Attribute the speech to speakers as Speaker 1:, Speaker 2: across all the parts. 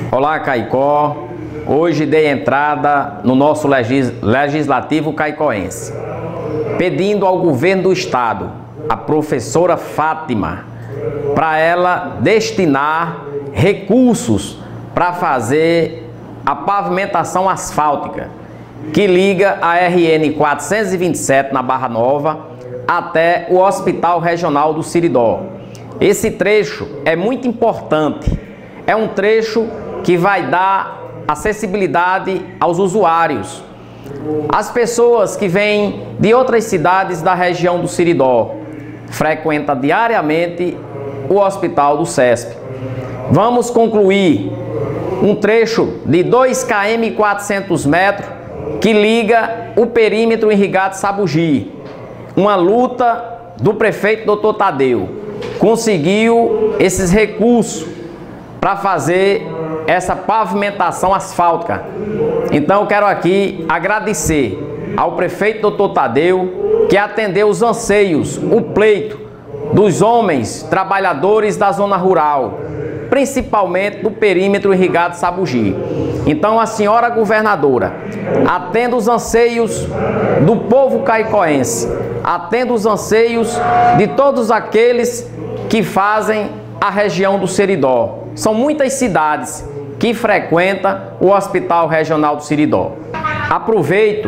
Speaker 1: Olá, Caicó. Hoje dei entrada no nosso legislativo caicoense, pedindo ao governo do estado, a professora Fátima, para ela destinar recursos para fazer a pavimentação asfáltica que liga a RN 427 na Barra Nova até o Hospital Regional do Siridó. Esse trecho é muito importante, é um trecho que vai dar acessibilidade aos usuários, as pessoas que vêm de outras cidades da região do Siridó, frequentam diariamente o Hospital do CESP. Vamos concluir um trecho de 2 km e 400 metros que liga o perímetro irrigado Sabugi. Uma luta do prefeito Dr. Tadeu. Conseguiu esses recursos para fazer essa pavimentação asfáltica. Então eu quero aqui agradecer ao prefeito Dr. Tadeu, que atendeu os anseios, o pleito dos homens trabalhadores da zona rural, principalmente do perímetro irrigado Sabugi. Então a senhora governadora atenda os anseios do povo caicoense, atenda os anseios de todos aqueles que fazem a região do Siridó. São muitas cidades que frequentam o Hospital Regional do Siridó. Aproveito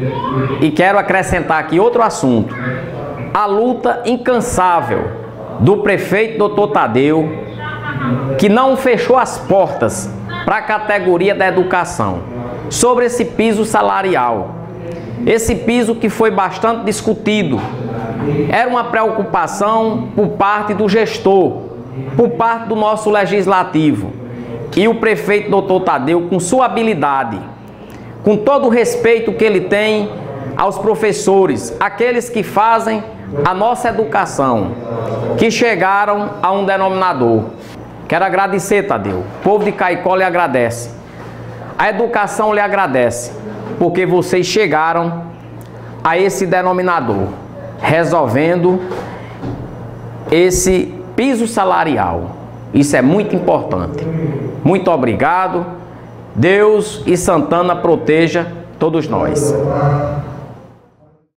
Speaker 1: e quero acrescentar aqui outro assunto. A luta incansável do prefeito Dr. Tadeu, que não fechou as portas para a categoria da educação, sobre esse piso salarial. Esse piso que foi bastante discutido. Era uma preocupação por parte do gestor, por parte do nosso legislativo. E o prefeito Dr. Tadeu, com sua habilidade, com todo o respeito que ele tem aos professores, aqueles que fazem a nossa educação, que chegaram a um denominador. Quero agradecer, Tadeu. O povo de Caicó lhe agradece. A educação lhe agradece, porque vocês chegaram a esse denominador, resolvendo esse piso salarial. Isso é muito importante. Muito obrigado. Deus e Santana proteja todos nós.